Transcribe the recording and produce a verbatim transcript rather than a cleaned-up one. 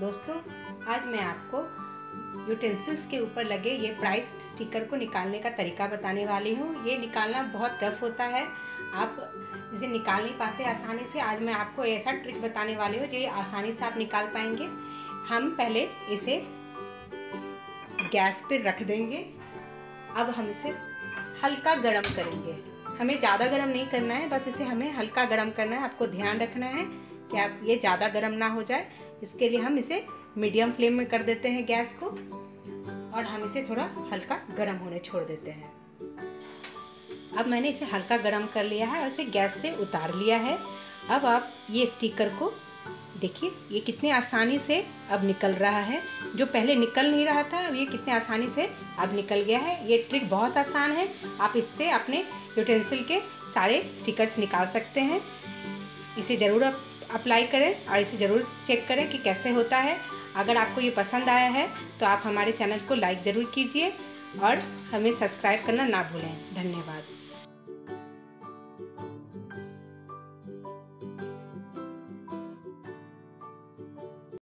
दोस्तों, आज मैं आपको यूटेंसिल्स के ऊपर लगे ये प्राइस स्टिकर को निकालने का तरीका बताने वाली हूँ। ये निकालना बहुत टफ होता है, आप इसे निकाल नहीं पाते आसानी से। आज मैं आपको ऐसा ट्रिक बताने वाली हूँ जो ये आसानी से आप निकाल पाएंगे। हम पहले इसे गैस पे रख देंगे। अब हम इसे हल्का गरम करेंगे। हमें ज़्यादा गरम नहीं करना है, बस इसे हमें हल्का गरम करना है। आपको ध्यान रखना है कि आप ये ज़्यादा गरम ना हो जाए। इसके लिए हम इसे मीडियम फ्लेम में कर देते हैं गैस को, और हम इसे थोड़ा हल्का गरम होने छोड़ देते हैं। अब मैंने इसे हल्का गरम कर लिया है और इसे गैस से उतार लिया है। अब आप ये स्टिकर को देखिए, ये कितने आसानी से अब निकल रहा है। जो पहले निकल नहीं रहा था, अब ये कितने आसानी से अब निकल गया है। ये ट्रिक बहुत आसान है, आप इससे अपने यूटेंसिल के सारे स्टिकर्स निकाल सकते हैं। इसे ज़रूर आप अप्लाई करें और इसे ज़रूर चेक करें कि कैसे होता है। अगर आपको ये पसंद आया है तो आप हमारे चैनल को लाइक ज़रूर कीजिए और हमें सब्सक्राइब करना ना भूलें। धन्यवाद।